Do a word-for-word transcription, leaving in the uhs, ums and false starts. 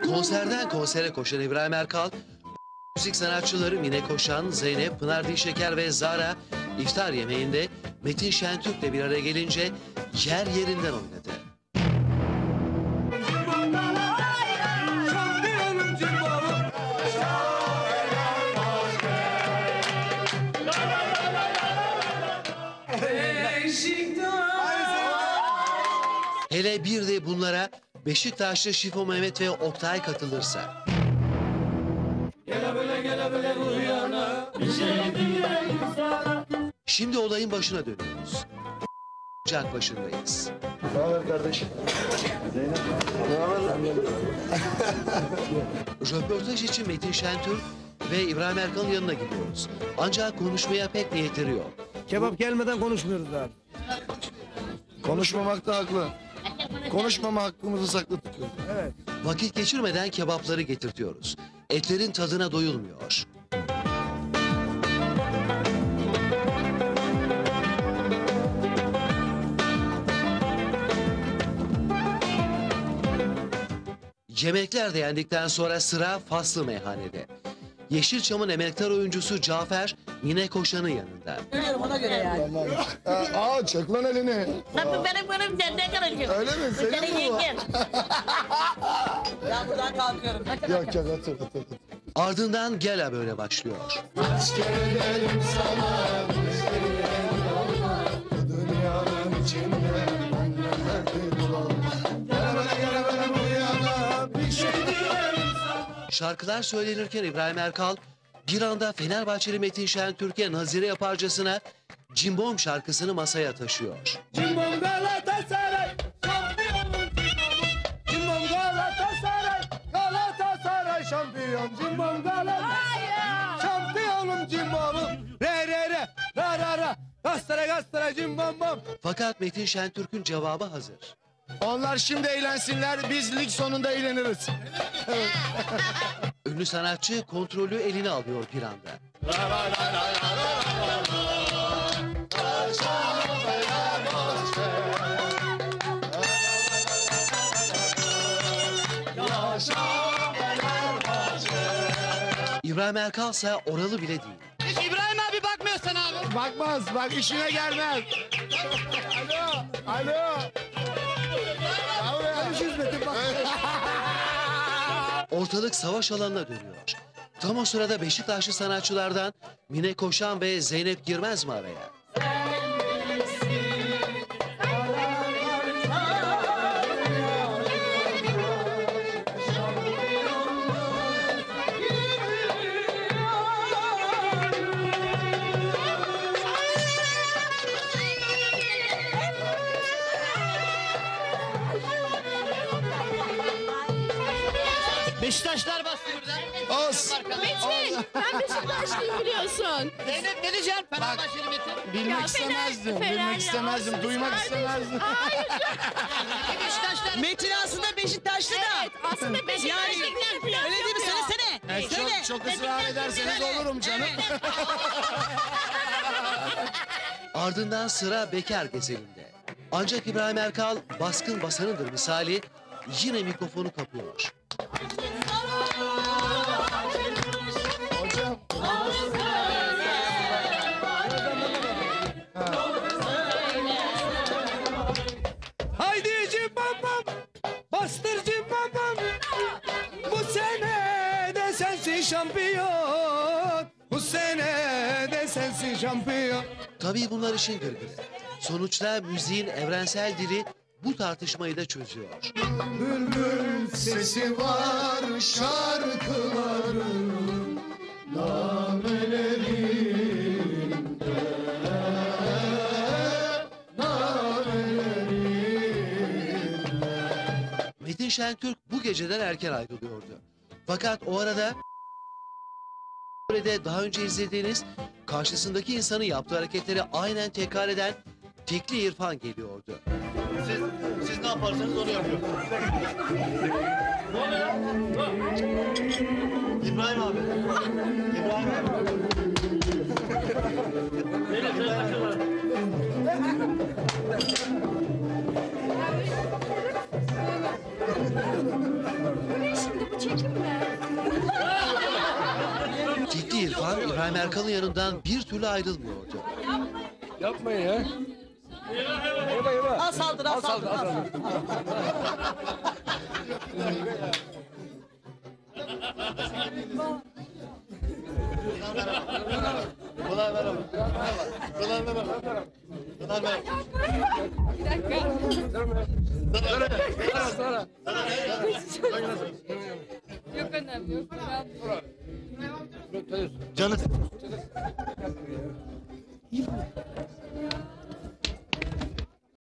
Konserden konsere koşan İbrahim Erkal, müzik sanatçıları Mine Koşan, Zeynep, Pınar Dilşeker ve Zara iftar yemeğinde Metin Şentürk'le bir araya gelince yer yerinden oynadı. Hele bir de bunlara Beşiktaşlı Şifo Mehmet ve Oktay katılırsa. Şimdi olayın başına dönüyoruz. Ocak başındayız. Ne haber kardeşim? Zeynep. Ne haber? Röportaj için Metin Şentürk ve İbrahim Erkal'ın yanına gidiyoruz. Ancak konuşmaya pek niyetleri yok. Kebap gelmeden konuşmuyoruz abi. Konuşmamakta haklı. Konuşmama hakkımızı saklı tutuyoruz. Evet. Vakit geçirmeden kebapları getirtiyoruz. Etlerin tadına doyulmuyor. Yemekler de yendikten sonra sıra Faslı Meyhane'de. Yeşilçam'ın emektar oyuncusu Cafer Mine Koşan'ın yanında. Biliyorum ona göre yani. Aa, aa çek lan elini. Tabii benim benim senden karışım. Öyle mi? Senin Senin mi bu? yengen. Ben buradan kalkıyorum. Yok yok otur otur. otur. Ardından Gela böyle başlıyor. Kaç kere dedim sana, dünyanın içinde benimle dolan. Gele böyle gele böyle bu yana bir şey diyeyim sana. Şarkılar söylenirken İbrahim Erkal bir anda Fenerbahçeli Metin Şentürk'e nazire yaparcasına Cimbom şarkısını masaya taşıyor. Cimbom Galatasaray, şampiyonum Cimbom. Cimbom Galatasaray, Galatasaray şampiyon. Cimbom Galatasaray, şampiyonum Cimbom'um. Re re re, ra ra ra, Galatasaray Galatasaray Cimbom bom. Fakat Metin Şentürk'ün cevabı hazır. Onlar şimdi eğlensinler, biz lig sonunda eğleniriz. Ünlü sanatçı kontrolü eline alıyor bir anda. İbrahim Erkal ise oralı bile değil. Hiç İbrahim abi bakmıyor sana abi. Bakmaz, bak işine gelmez. Alo, alo. Konuşuruz Metin bak. Ortalık savaş alanına dönüyor. Tam o sırada Beşiktaşlı sanatçılardan Mine Koşan ve Zeynep girmez mi araya? Beşiktaşlar bastı burada. Os. Metin, ben Beşiktaşlıyım biliyorsun. Zeynep ne diyeceksin? Fenerbahçeli Metin. Bilmek Ya istemezdim, Fener- bilmek Fenerli istemezdim, olsun duymak kardeşim. istemezdim. Hayır. Peki Beşiktaşlar. Metin aslında Beşiktaşlı da. Evet, aslında Beşiktaşlı falan Öyle değil mi? yapıyor. Söylesene. Evet, Söyle. çok, çok ısrar ederseniz olurum canım. Ardından sıra Bekar Gezeli'nde. Ancak İbrahim Erkal baskın basanıdır misali yine mikrofonu kapıyor. Hocam. Haydi Cimbom bom, bastır Cimbom bom. Bu sene de sensin şampiyon. Bu sene de sensin şampiyon. Tabii bunlar işin gırgırı. Sonuçta müziğin evrensel dili bu tartışmayı da çözüyor. Bülbül sesi var şarkıların namelerinde, namelerinde. Metin Şentürk bu geceden erken ayrılıyordu. Fakat o arada de daha önce izlediğiniz karşısındaki insanın yaptığı hareketleri aynen tekrar eden Tekli İrfan geliyordu. Siz, siz ne yaparsanız onu yapıyor. İbrahim abi. İbrahim abi. Bu ne şimdi bu İbrahim Erkal'ın yanından bir türlü ayrılmıyordu. Yapmayın ya. Eyvah eyvah. Al saldır al saldır. Al saldır. Pınar merhaba. Pınar merhaba. Pınar merhaba. Bir dakika. Sonra sonra. Yok önemli yok. Canım.